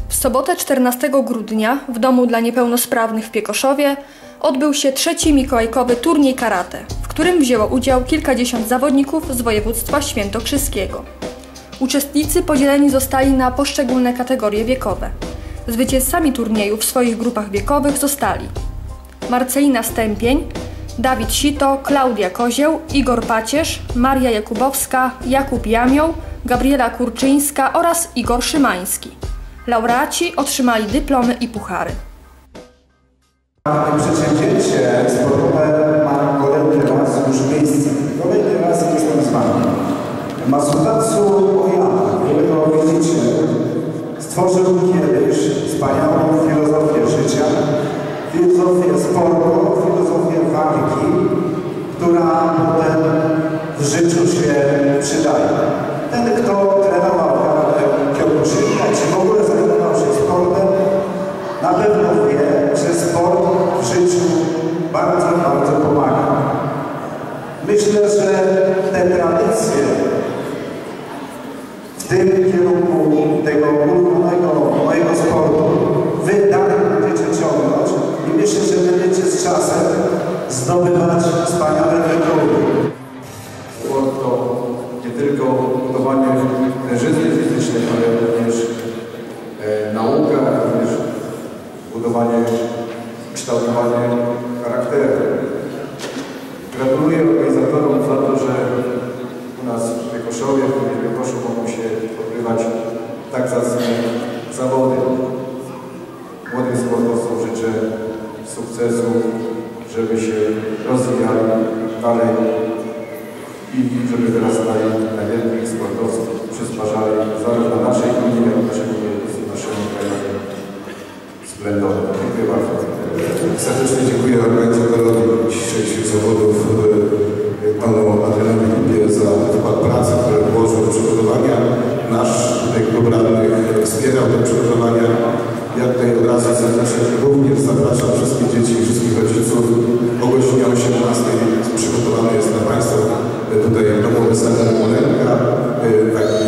W sobotę 14 grudnia w Domu dla niepełnosprawnych w Piekoszowie odbył się trzeci Mikołajkowy Turniej Karate, w którym wzięło udział kilkadziesiąt zawodników z województwa świętokrzyskiego. Uczestnicy podzieleni zostali na poszczególne kategorie wiekowe. Zwycięzcami turnieju w swoich grupach wiekowych zostali Marcelina Stępień, Dawid Sito, Klaudia Kozieł, Igor Pacierz, Maria Jakubowska, Jakub Jamioł, Gabriela Kurczyńska oraz Igor Szymański. Laureaci otrzymali dyplomy i puchary. Przedsięwzięcie sportowe ma kolejny raz już miejsce. Kolejny raz jestem z Wami. Masutacu Ojana, którego widzicie, stworzył kiedyś wspaniałą filozofię życia, filozofię sportu, filozofię walki, która potem w życiu się przydaje. Ten, kto trenował karate Piekoszowie, czy w ogóle zajmował się sportem, na pewno wie, że sport w życiu bardzo, bardzo pomaga. Myślę, że te tradycje w tym kierunku tego ulubionego mojego sportu wy dalej będziecie ciągnąć i myślę, że będziecie z czasem zdobywać wspaniałe wygody. Sport to nie tylko budowanie tężyzny fizycznej, ale również nauka, również budowanie, kształtowanie charakteru. Gratuluję organizatorom za to, że u nas w Piekoszowie, w Piekoszów mogą się odbywać tak zacne zawody. Młodym sportowcom życzę sukcesu, żeby się rozwijali dalej i żeby wyrastali na wielkich sportowców, przysparzali zarówno naszej gminie, jak i naszego województwa, naszemu krajowi splendorem. Dziękuję bardzo. Serdecznie dziękuję organizatorowi dzisiejszych zawodów, panu Adrianowi Kupie, za wkład pracy, który włożył w przygotowania. Nasz tutaj klub radnych wspierał te przygotowania. Ja tutaj od razu serdecznie również zapraszam wszystkich dzieci i wszystkich rodziców. O godzinie 18 przygotowany jest dla Państwa tutaj domowy sali Molenka, taki